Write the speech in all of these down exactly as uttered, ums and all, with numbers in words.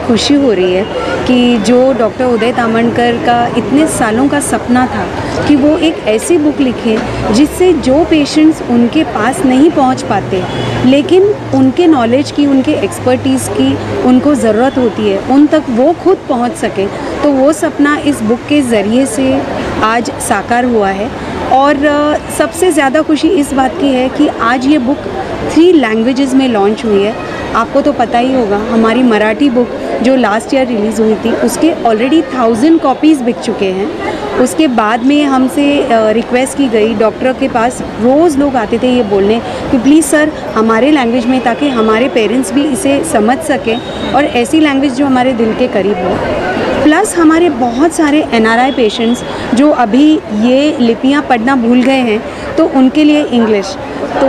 खुशी हो रही है कि जो डॉक्टर उदय तामणकर का इतने सालों का सपना था कि वो एक ऐसी बुक लिखें जिससे जो पेशेंट्स उनके पास नहीं पहुंच पाते लेकिन उनके नॉलेज की, उनके एक्सपर्टीज़ की उनको ज़रूरत होती है, उन तक वो खुद पहुंच सकें, तो वो सपना इस बुक के ज़रिए से आज साकार हुआ है। और सबसे ज़्यादा खुशी इस बात की है कि आज ये बुक थ्री लैंग्वेजेस में लॉन्च हुई है। आपको तो पता ही होगा, हमारी मराठी बुक जो लास्ट ईयर रिलीज़ हुई थी उसके ऑलरेडी थाउजेंड कॉपीज़ बिक चुके हैं। उसके बाद में हमसे रिक्वेस्ट की गई, डॉक्टर के पास रोज़ लोग आते थे ये बोलने कि प्लीज़ सर हमारे लैंग्वेज में, ताकि हमारे पेरेंट्स भी इसे समझ सकें और ऐसी लैंग्वेज जो हमारे दिल के करीब हो। प्लस हमारे बहुत सारे एन आर आई पेशेंट्स जो अभी ये लिपियाँ पढ़ना भूल गए हैं, तो उनके लिए इंग्लिश। तो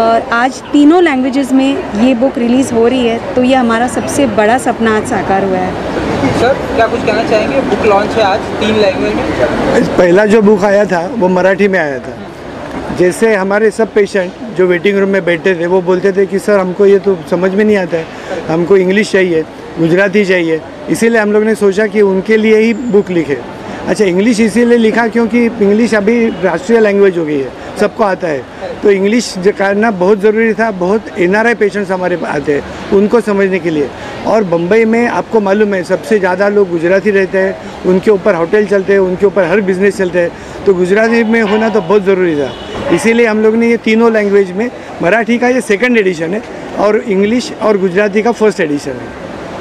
आज तीनों लैंग्वेजेस में ये बुक रिलीज़ हो रही है, तो ये हमारा सबसे बड़ा सपना आज साकार हुआ है। सर क्या कुछ कहना चाहेंगे? बुक लॉन्च है आज तीन लैंग्वेज में। पहला जो बुक आया था वो मराठी में आया था। जैसे हमारे सब पेशेंट जो वेटिंग रूम में बैठे थे वो बोलते थे कि सर हमको ये तो समझ में नहीं आता है, हमको इंग्लिश चाहिए, गुजराती चाहिए, इसीलिए हम लोग ने सोचा कि उनके लिए ही बुक लिखे। अच्छा, इंग्लिश इसीलिए लिखा क्योंकि इंग्लिश अभी राष्ट्रीय लैंग्वेज हो गई है, सबको आता है, तो इंग्लिश करना बहुत ज़रूरी था। बहुत एन आर आई पेशेंट्स हमारे आते हैं उनको समझने के लिए। और बम्बई में आपको मालूम है सबसे ज़्यादा लोग गुजराती रहते हैं, उनके ऊपर होटल चलते हैं, उनके ऊपर हर बिज़नेस चलते हैं, तो गुजराती में होना तो बहुत ज़रूरी था। इसीलिए हम लोग ने ये तीनों लैंग्वेज में, मराठी का ये सेकंड एडिशन है और इंग्लिश और गुजराती का फर्स्ट एडिशन है।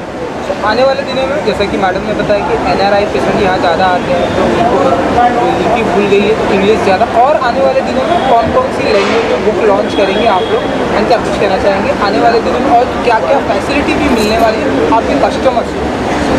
आने वाले दिनों में जैसा कि मैडम ने बताया कि एन आर आई पेशेंट यहाँ ज़्यादा आते हैं, तो उनको लिपि भूल गई है, तो इंग्लिश ज़्यादा। और आने वाले दिनों में कौन कौन सी लैंग्वेज में बुक लॉन्च करेंगे आप लोग, एंड क्या कुछ कहना चाहेंगे आने वाले दिनों में, और क्या क्या फैसिलिटी भी मिलने वाली है आपके कस्टमर्स को?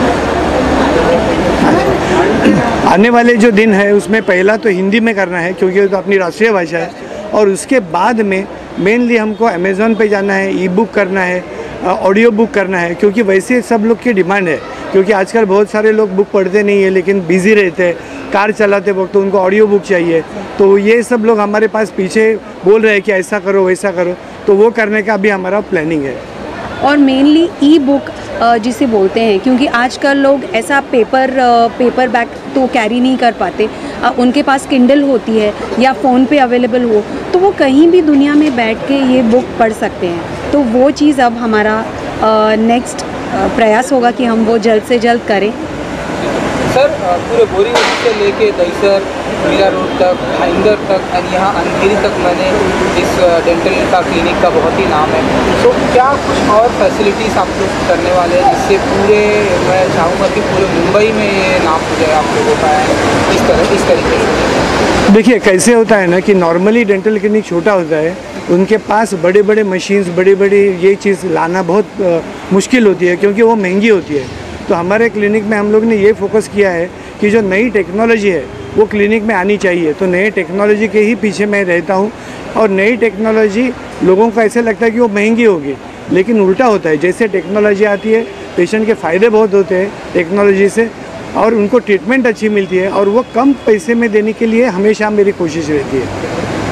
आने वाले जो दिन है उसमें पहला तो हिंदी में करना है क्योंकि वो तो अपनी राष्ट्रीय भाषा है, और उसके बाद में मेनली हमको अमेज़ॉन पे जाना है, ई बुक करना है, ऑडियो बुक करना है, क्योंकि वैसे सब लोग की डिमांड है। क्योंकि आजकल बहुत सारे लोग बुक पढ़ते नहीं है लेकिन बिज़ी रहते हैं, कार चलाते वक्त तो उनको ऑडियो बुक चाहिए, तो ये सब लोग हमारे पास पीछे बोल रहे हैं कि ऐसा करो वैसा करो, तो वो करने का भी हमारा प्लानिंग है। और मेनली ई बुक जिसे बोलते हैं, क्योंकि आजकल लोग ऐसा पेपर पेपर बैग तो कैरी नहीं कर पाते, उनके पास किंडल होती है या फ़ोन पे अवेलेबल हो, तो वो कहीं भी दुनिया में बैठ के ये बुक पढ़ सकते हैं। तो वो चीज़ अब हमारा नेक्स्ट प्रयास होगा कि हम वो जल्द से जल्द करें। सर पूरे बोरीवली से लेके दहीसर, मीरा रोड तक, भाईंदर तक और यहाँ अंधेरी तक मैंने इस डेंटल का क्लिनिक का बहुत ही नाम है, तो क्या कुछ और फैसिलिटीज़ आप लोग करने वाले हैं जिससे पूरे, मैं चाहूँगा कि पूरे मुंबई में ये नाम हो जाए आप लोगों का है इस तरह इस तरीके से? देखिए कैसे होता है ना कि नॉर्मली डेंटल क्लिनिक छोटा होता है, उनके पास बड़े बड़े मशीन्स, बड़ी बड़ी ये चीज़ लाना बहुत आ, मुश्किल होती है क्योंकि वो महंगी होती है। तो हमारे क्लिनिक में हम लोग ने ये फोकस किया है कि जो नई टेक्नोलॉजी है वो क्लिनिक में आनी चाहिए, तो नई टेक्नोलॉजी के ही पीछे मैं रहता हूँ। और नई टेक्नोलॉजी लोगों को ऐसे लगता है कि वो महंगी होगी, लेकिन उल्टा होता है। जैसे टेक्नोलॉजी आती है, पेशेंट के फ़ायदे बहुत होते हैं टेक्नोलॉजी से, और उनको ट्रीटमेंट अच्छी मिलती है, और वो कम पैसे में देने के लिए हमेशा मेरी कोशिश रहती है।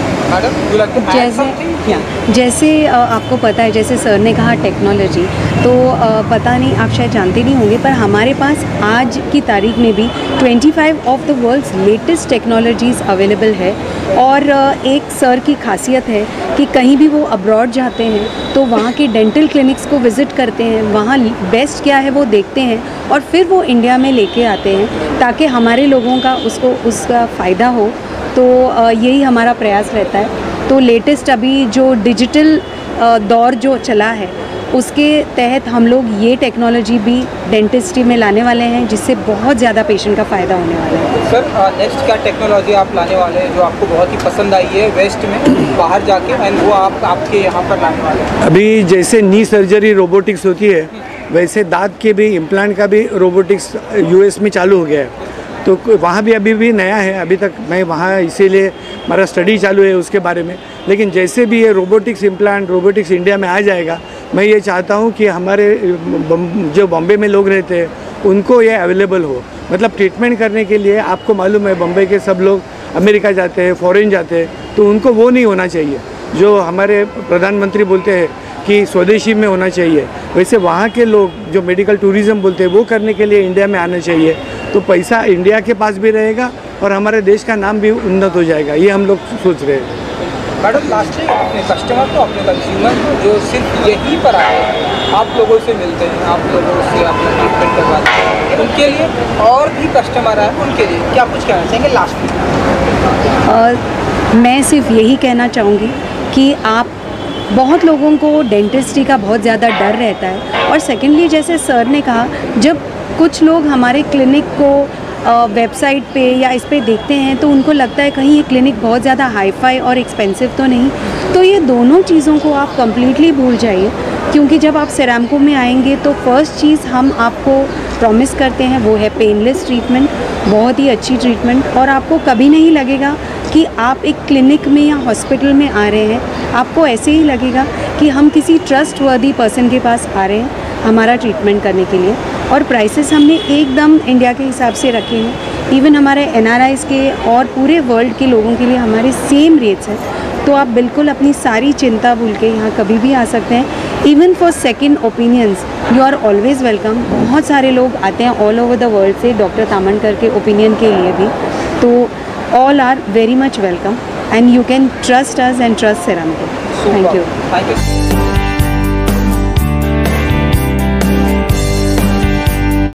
जैसे जैसे आपको पता है, जैसे सर ने कहा टेक्नोलॉजी, तो पता नहीं आप शायद जानते नहीं होंगे, पर हमारे पास आज की तारीख में भी पच्चीस of the world's latest technologies available है। और एक सर की खासियत है कि कहीं भी वो अब्रॉड जाते हैं तो वहाँ के डेंटल क्लिनिक्स को विज़िट करते हैं, वहाँ बेस्ट क्या है वो देखते हैं, और फिर वो इंडिया में लेके आते हैं ताकि हमारे लोगों का उसको उसका फ़ायदा हो। तो यही हमारा प्रयास रहता है। तो लेटेस्ट अभी जो डिजिटल दौर जो चला है उसके तहत हम लोग ये टेक्नोलॉजी भी डेंटिस्ट्री में लाने वाले हैं, जिससे बहुत ज़्यादा पेशेंट का फ़ायदा होने वाला है। सर नेक्स्ट क्या टेक्नोलॉजी आप लाने वाले हैं जो आपको बहुत ही पसंद आई है वेस्ट में बाहर जाके, एंड वो आप आपके यहाँ पर लाने वाले हैं? अभी जैसे नी सर्जरी रोबोटिक्स होती है, वैसे दांत के भी इम्प्लांट का भी रोबोटिक्स यूएस में चालू हो गया है, तो वहाँ भी अभी भी नया है। अभी तक मैं वहाँ इसीलिए हमारा स्टडी चालू है उसके बारे में। लेकिन जैसे भी ये रोबोटिक्स इम्प्लांट रोबोटिक्स इंडिया में आ जाएगा, मैं ये चाहता हूँ कि हमारे जो बॉम्बे में लोग रहते हैं उनको ये अवेलेबल हो। मतलब ट्रीटमेंट करने के लिए आपको मालूम है बॉम्बे के सब लोग अमेरिका जाते हैं, फॉरेन जाते हैं, तो उनको वो नहीं होना चाहिए जो हमारे प्रधानमंत्री बोलते हैं कि स्वदेशी में होना चाहिए, वैसे वहाँ के लोग जो मेडिकल टूरिज़्म बोलते हैं वो करने के लिए इंडिया में आना चाहिए। तो पैसा इंडिया के पास भी रहेगा और हमारे देश का नाम भी उन्नत हो जाएगा, ये हम लोग सोच रहे हैं। मैडम लास्टली अपने कस्टमर को, अपने कंज्यूमर को जो सिर्फ यहीं पर आए हैं, आप लोगों से मिलते हैं, आप लोगों से अपना ट्रीटमेंट करवाते हैं, उनके लिए और भी कस्टमर आए उनके लिए क्या कुछ कहना चाहेंगे लास्ट में? और मैं सिर्फ यही कहना चाहूँगी कि आप बहुत लोगों को डेंटिस्ट्री का बहुत ज़्यादा डर रहता है, और सेकेंडली जैसे सर ने कहा, जब कुछ लोग हमारे क्लिनिक को वेबसाइट पे या इस पे देखते हैं तो उनको लगता है कहीं ये क्लिनिक बहुत ज़्यादा हाई फाई और एक्सपेंसिव तो नहीं। तो ये दोनों चीज़ों को आप कम्प्लीटली भूल जाइए, क्योंकि जब आप सेरामको में आएंगे तो फर्स्ट चीज़ हम आपको प्रॉमिस करते हैं वो है पेनलेस ट्रीटमेंट, बहुत ही अच्छी ट्रीटमेंट, और आपको कभी नहीं लगेगा कि आप एक क्लिनिक में या हॉस्पिटल में आ रहे हैं। आपको ऐसे ही लगेगा कि हम किसी ट्रस्टवर्दी पर्सन के पास आ रहे हैं हमारा ट्रीटमेंट करने के लिए। और प्राइसेस हमने एकदम इंडिया के हिसाब से रखे हैं, इवन हमारे एन आर आईज़ के और पूरे वर्ल्ड के लोगों के लिए हमारे सेम रेट्स हैं। तो आप बिल्कुल अपनी सारी चिंता भूल के यहाँ कभी भी आ सकते हैं। Even for second opinions you are always welcome. बहुत सारे लोग आते हैं ऑल ओवर द वर्ल्ड से डॉक्टर तामणकर के ओपिनियन के लिए भी, तो all are very much welcome and you can trust us and trust Seramco. Thank you. Thank you.